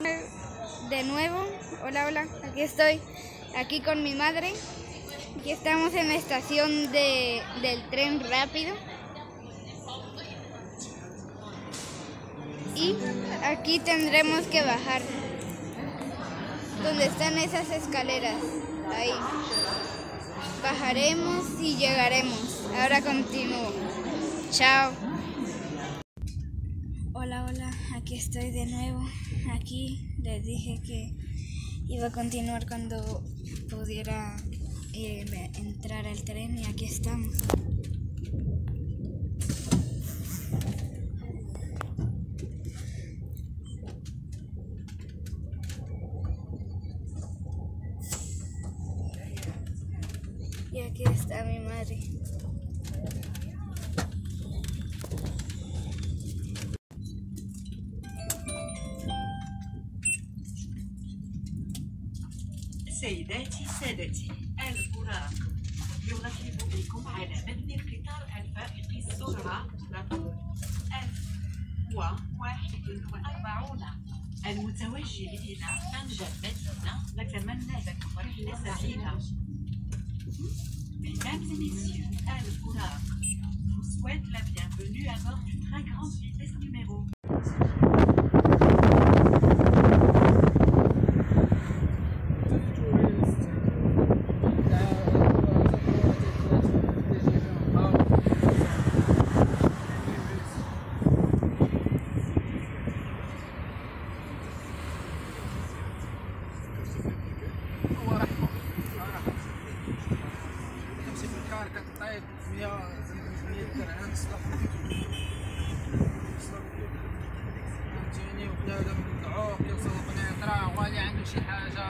De nuevo, hola, aquí estoy, aquí con mi madre. Aquí estamos en la estación del tren rápido. Y aquí tendremos que bajar. Donde están esas escaleras, ahí. Bajaremos y llegaremos. Ahora continúo. Chao. Hola, aquí estoy de nuevo. Aquí les dije que iba a continuar cuando pudiera entrar al tren y aquí estamos. Y aquí está mi madre. سيداتي سادتي البراق يرحب بكم على متن القطار الفائق السرعة رقم 1041 المتوجه إلى طنجة المدينة. نتمنى لكم رحلة سعيدة. Mesdames et messieurs, البراق vous souhaite la bienvenue à bord du train grande vitesse numéro. طيب 100 درهم فهمتيني، وبنادم مدعوق يوصل قنيطرة غالي عنده شي حاجة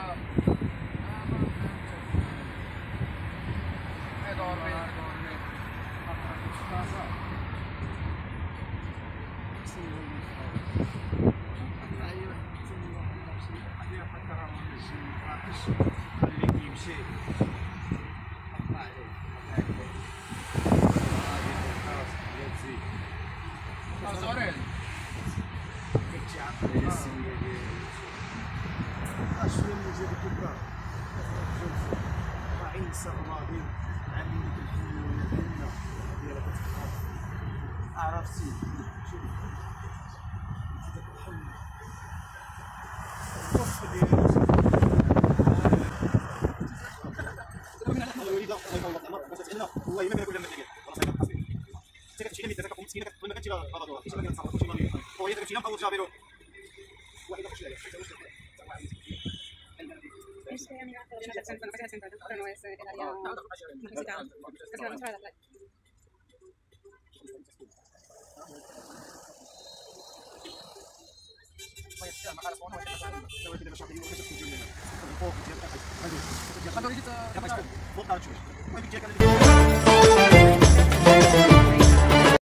يدور بيه خليك يمشي صغيرين شويه من جهه الكبار راعين الصغماضي عاملين ديك الحلول الحنه ديالها كتبقى عرفتي شوف داك الحل الوصف ديالو والله ما كنقول لك مسكينه كتكون مسكينه كتكون ما كنتي لا غادور كنتي ما كتصرف كلشي غادي وهي كتمشي مقود جابيرو واحد خش عليه فوق